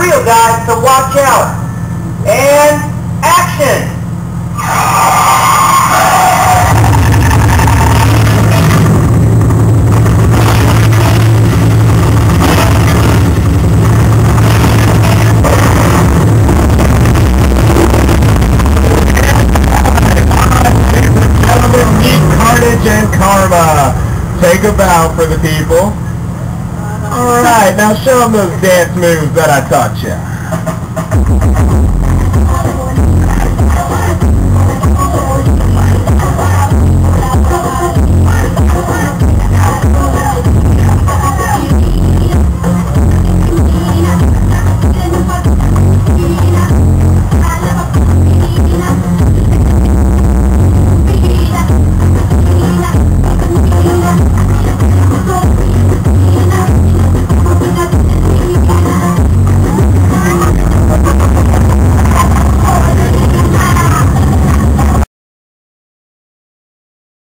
real, guys, so watch out. And action! Carnage and Karma. Take a bow for the people. Alright, now show them those dance moves that I taught you.